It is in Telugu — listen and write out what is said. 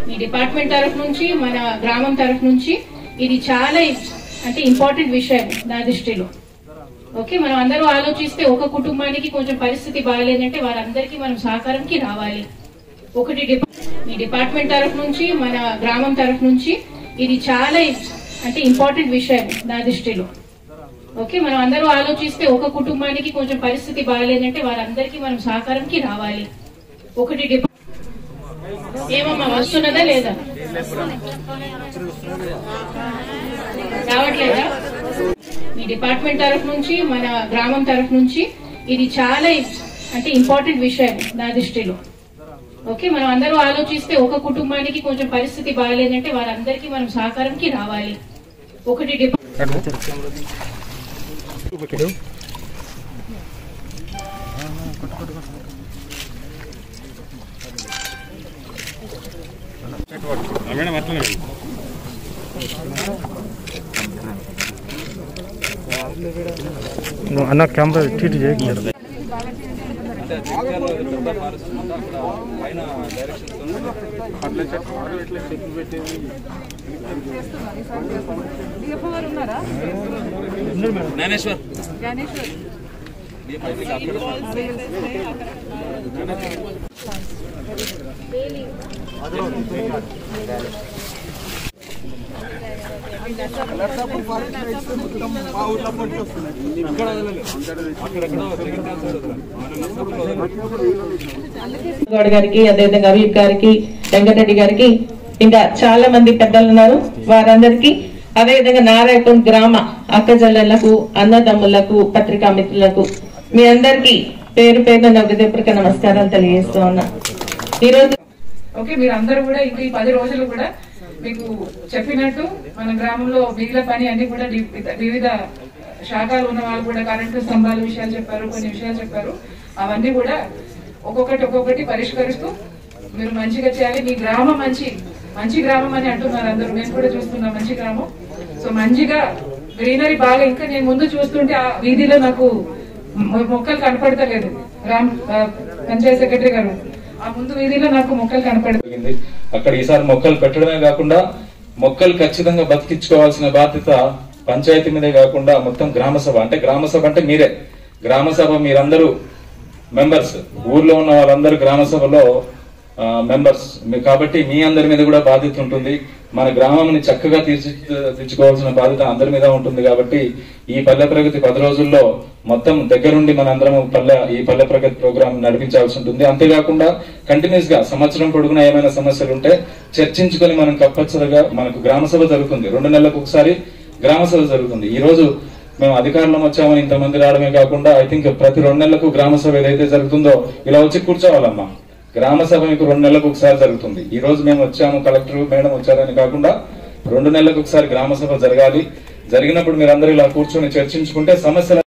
మీ డిపార్ట్మెంట్ తరఫు నుంచి మన గ్రామం తరఫు నుంచి ఇది చాలా అంటే ఇంపార్టెంట్ విషయం నా దృష్టిలో. ఓకే, మనం అందరూ ఆలోచిస్తే ఒక కుటుంబానికి కొంచెం పరిస్థితి బాగాలేదంటే వారందరికీ మనం సహకారంకి రావాలి. ఒకటి మీ డిపార్ట్మెంట్ తరఫు నుంచి మన గ్రామం తరఫు నుంచి ఇది చాలా అంటే ఇంపార్టెంట్ విషయం నా దృష్టిలో. ఓకే, మనం అందరూ ఆలోచిస్తే ఒక కుటుంబానికి కొంచెం పరిస్థితి బాగాలేదంటే వారందరికీ మనం సహకారంకి రావాలి. ఒకటి ఏమమ్మా వస్తున్నదా లేదా? రావట్లేదా? మీ డిపార్ట్మెంట్ తరఫు నుంచి మన గ్రామం తరఫు నుంచి ఇది చాలా అంటే ఇంపార్టెంట్ విషయం నా దృష్టిలో. ఓకే, మనం అందరూ ఆలోచిస్తే ఒక కుటుంబానికి కొంచెం పరిస్థితి బాగాలేదంటే వారందరికీ మనం సహకారంకి రావాలి. ఒకటి అన్న కెమెరా ట్వీట్ చేయగలరు. జ్ఞానేశ్వర్ గౌడ్ గారికి, అదేవిధంగా అబీబ్ గారికి, వెంకటరెడ్డి గారికి, ఇంకా చాలా మంది పెద్దలు ఉన్నారు. వారందరికీ అదేవిధంగా నారాయణ గ్రామ అక్కజల్లలకు, అన్నదమ్ములకు, పత్రికా మిత్రులకు మీ అందరికీ పేరు పేరున నా హృదయపూర్వక నమస్కారాలు తెలియజేస్తూ ఉన్నా. ఈరోజు ఓకే, మీరు అందరూ కూడా ఇంక ఈ 10 రోజులు కూడా మీకు చెప్పినట్టు మన గ్రామంలో మిగిలిన పని అన్ని కూడా వివిధ శాఖలు ఉన్న వాళ్ళు కూడా కరెంటు స్తంభాల విషయాలు చెప్పారు, కొన్ని విషయాలు చెప్పారు. అవన్నీ కూడా ఒక్కొక్కటి పరిష్కరిస్తూ మీరు మంచిగా చేయాలి. మీ గ్రామం మంచి గ్రామం అని అంటున్నారు అందరూ, మేము కూడా చూస్తున్నాం మంచి గ్రామం. సో మంచిగా గ్రీనరీ బాగా, ఇంకా నేను ముందు చూస్తుంటే ఆ వీధిలో నాకు మొక్కలు కనపడతలేదు. పంచాయత్ సెక్రటరీ గారు, ఆ ముందు వీధిలో నాకు మొక్కలు కనపడుతుంది. అక్కడ ఈసారి మొక్కలు పెట్టడమే కాకుండా మొక్కలు ఖచ్చితంగా బతికించుకోవాల్సిన బాధ్యత పంచాయతీ మీదే కాకుండా మొత్తం గ్రామసభ అంటే మీరే గ్రామసభ, మీరందరూ మెంబర్స్, ఊర్లో ఉన్న వాళ్ళందరూ గ్రామసభలో మెంబర్స్ కాబట్టి మీ అందరి మీద కూడా బాధ్యత ఉంటుంది. మన గ్రామాన్ని చక్కగా తీర్చిదిద్దుకోవాల్సిన బాధ్యత అందరి మీద ఉంటుంది. కాబట్టి ఈ పల్లె ప్రగతి 10 రోజుల్లో మొత్తం దగ్గరుండి మన అందరం ఈ పల్లె ప్రగతి ప్రోగ్రామ్ నడిపించాల్సి ఉంటుంది. అంతేకాకుండా కంటిన్యూస్ గా సంవత్సరం పొడుగునా ఏమైనా సమస్యలు ఉంటే చర్చించుకొని మనం కంపల్సరిగా మనకు గ్రామసభ జరుగుతుంది. 2 నెలలకు ఒకసారి గ్రామసభ జరుగుతుంది. ఈ రోజు మేము అధికారంలో వచ్చామని ఇంతమంది రావడమే కాకుండా ఐ థింక్ ప్రతి 2 నెలలకు గ్రామసభ ఏదైతే జరుగుతుందో ఇలా వచ్చి కూర్చోవాలమ్మా. గ్రామసభ మీకు 2 నెలలకు ఒకసారి జరుగుతుంది. ఈ రోజు మేము వచ్చాము, కలెక్టర్ మేడం వచ్చారని కాకుండా 2 నెలలకు ఒకసారి గ్రామసభ జరగాలి. జరిగినప్పుడు మీరందరూ ఇలా కూర్చొని చర్చించుకుంటే సమస్యలు